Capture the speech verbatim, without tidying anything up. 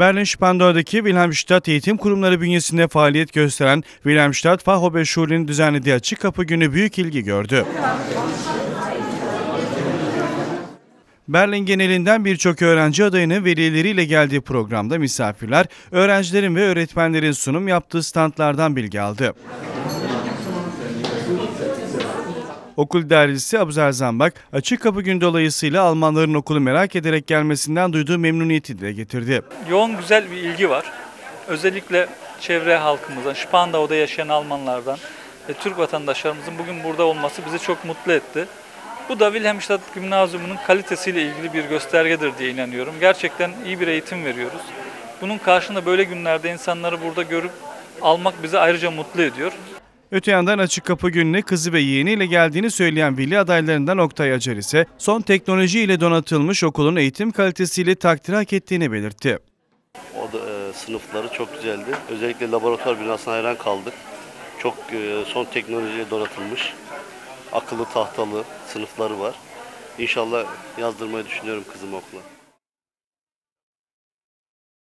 Berlin-Spandau'daki Wilhelmstadt Eğitim Kurumları bünyesinde faaliyet gösteren Wilhelmstadt Fachhochschule'nin düzenlediği açık kapı günü büyük ilgi gördü. Berlin genelinden birçok öğrenci adayının velileriyle geldiği programda misafirler, öğrencilerin ve öğretmenlerin sunum yaptığı standlardan bilgi aldı. Okul idarecisi Abuzer Zambak, açık kapı günü dolayısıyla Almanların okulu merak ederek gelmesinden duyduğu memnuniyeti dile getirdi. Yoğun güzel bir ilgi var. Özellikle çevre halkımızdan, Spandau'da yaşayan Almanlardan ve Türk vatandaşlarımızın bugün burada olması bizi çok mutlu etti. Bu da Wilhelmstadt Gymnasium'un kalitesiyle ilgili bir göstergedir diye inanıyorum. Gerçekten iyi bir eğitim veriyoruz. Bunun karşılığında böyle günlerde insanları burada görüp almak bizi ayrıca mutlu ediyor. Öte yandan açık kapı gününe kızı ve yeğeniyle geldiğini söyleyen veli adaylarından Oktay Acar ise son teknolojiyle donatılmış okulun eğitim kalitesiyle takdir hak ettiğini belirtti. O da e, sınıfları çok güzeldi. Özellikle laboratuvar binasına hayran kaldık. Çok e, son teknolojiyle donatılmış, akıllı tahtalı sınıfları var. İnşallah yazdırmayı düşünüyorum kızımı okula.